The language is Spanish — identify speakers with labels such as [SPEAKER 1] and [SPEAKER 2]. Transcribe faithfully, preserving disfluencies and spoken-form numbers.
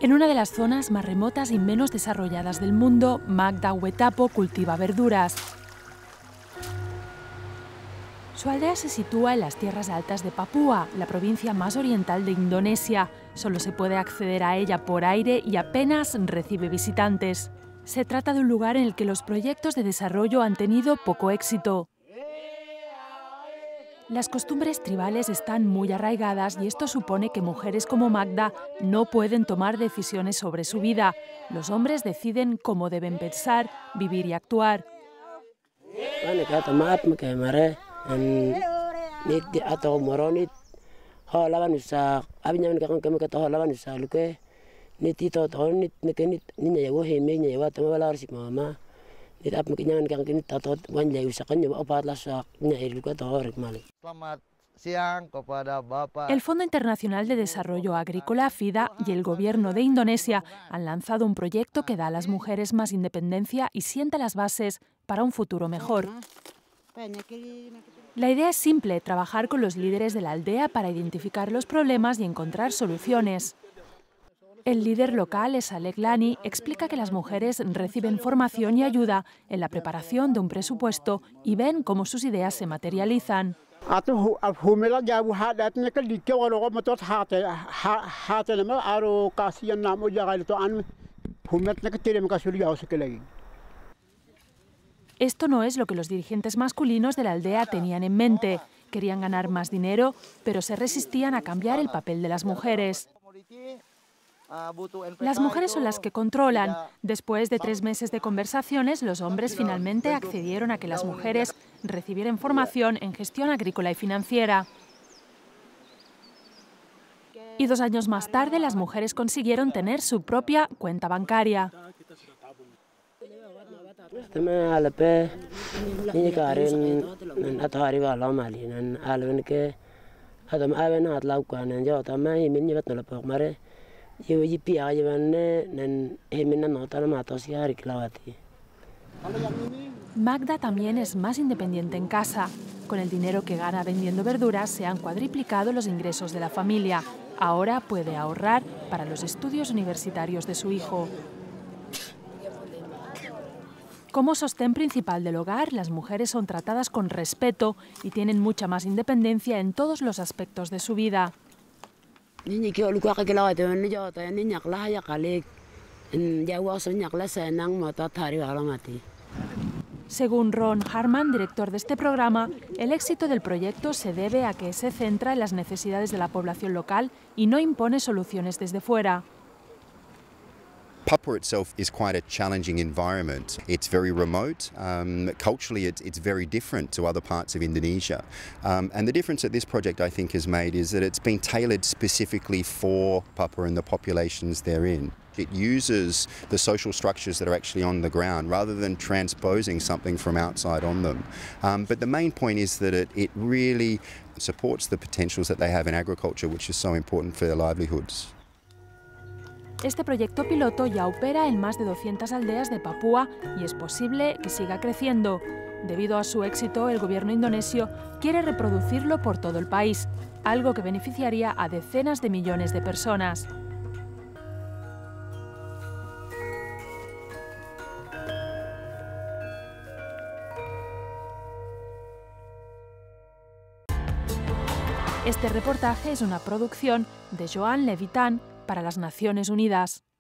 [SPEAKER 1] En una de las zonas más remotas y menos desarrolladas del mundo, Magda Huetapo cultiva verduras. Su aldea se sitúa en las tierras altas de Papúa, la provincia más oriental de Indonesia. Solo se puede acceder a ella por aire y apenas recibe visitantes. Se trata de un lugar en el que los proyectos de desarrollo han tenido poco éxito. Las costumbres tribales están muy arraigadas y esto supone que mujeres como Magda no pueden tomar decisiones sobre su vida. Los hombres deciden cómo deben pensar, vivir y actuar. El Fondo Internacional de Desarrollo Agrícola, FIDA, y el Gobierno de Indonesia han lanzado un proyecto que da a las mujeres más independencia y sienta las bases para un futuro mejor. La idea es simple, trabajar con los líderes de la aldea para identificar los problemas y encontrar soluciones. El líder local, Saleh Lani, explica que las mujeres reciben formación y ayuda en la preparación de un presupuesto y ven cómo sus ideas se materializan. Esto no es lo que los dirigentes masculinos de la aldea tenían en mente. Querían ganar más dinero, pero se resistían a cambiar el papel de las mujeres. Las mujeres son las que controlan. Después de tres meses de conversaciones, los hombres finalmente accedieron a que las mujeres recibieran formación en gestión agrícola y financiera. Y dos años más tarde, las mujeres consiguieron tener su propia cuenta bancaria. Magda también es más independiente en casa. Con el dinero que gana vendiendo verduras se han cuadriplicado los ingresos de la familia. Ahora puede ahorrar para los estudios universitarios de su hijo. Como sostén principal del hogar, las mujeres son tratadas con respeto y tienen mucha más independencia en todos los aspectos de su vida. Según Ron Harman, director de este programa, el éxito del proyecto se debe a que se centra en las necesidades de la población local y no impone soluciones desde fuera.
[SPEAKER 2] Papua itself is quite a challenging environment. It's very remote. Um, culturally, it's, it's very different to other parts of Indonesia. Um, and the difference that this project, I think, has made is that it's been tailored specifically for Papua and the populations therein. It uses the social structures that are actually on the ground rather than transposing something from outside on them. Um, but the main point is that it, it really supports the potentials that they have in agriculture, which is so important for their livelihoods.
[SPEAKER 1] Este proyecto piloto ya opera en más de doscientas aldeas de Papúa y es posible que siga creciendo. Debido a su éxito, el gobierno indonesio quiere reproducirlo por todo el país, algo que beneficiaría a decenas de millones de personas. Este reportaje es una producción de Joan Levitan para las Naciones Unidas.